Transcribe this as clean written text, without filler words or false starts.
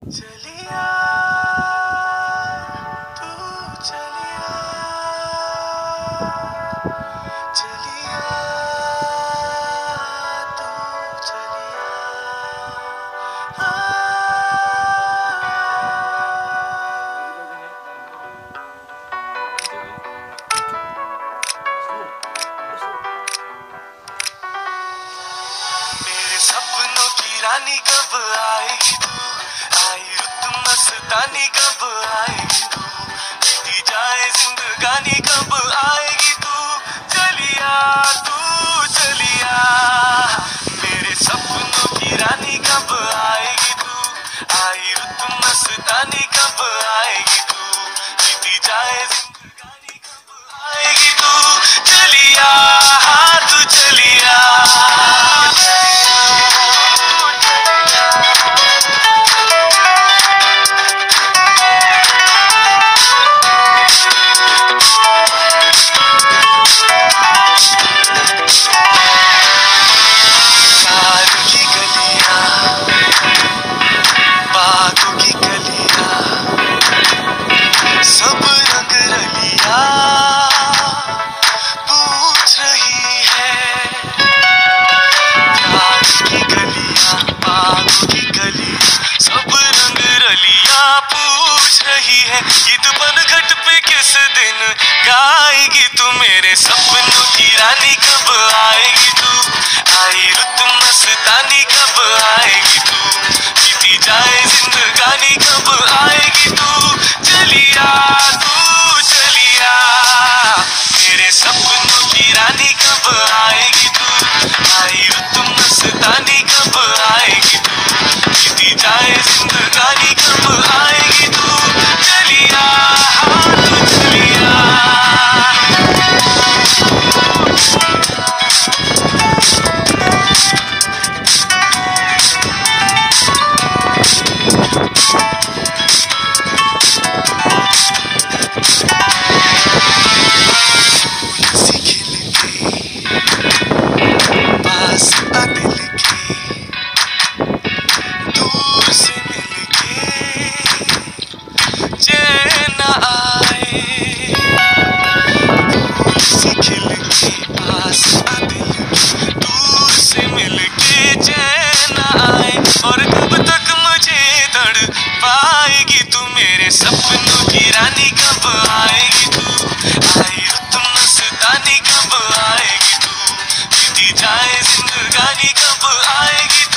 चलिया तू चलिया चलिया तू चलिया मेरे सपनों की रानी कब आएगी तू, आई रुत मस्तानी कब आएगी तू, बीती जाए जिंदगानी कब आएगी तू, चलिया तू चलिया। मेरे सपनों की रानी कब आएगी तू, आई रुत मस्तानी कब आएगी तू, बीती जाए जिंदगानी कब आएगी तू, चलिया हाँ तू चलिया। सब रंग रलिया पूछ रही है, प्यार की गलियां बागों की गलियां सब रंग रलिया पूछ रही है, गीत बनघट पे किस दिन गाएगी तू, मेरे सपनों की रानी कब आएगी तू, आई रुत मस्तानी कब आएगी तू, बीती जाए जिंदगानी कब आएगी तू, चलिया तू चलिया। मेरे सपनों की रानी कब आएगी तू, आई रुत मस्तानी कब आएगी तू, बीती जाए जिंदगानी कब आएगी तू, चलिया हाँ तू चलिया। और कब तक मुझे तड़ पाएगी तू, मेरे सपनों की रानी कब आएगी तू, आई रुत मस्तानी कब आएगी तू, बीती जाए जिंदगानी कब आएगी तू।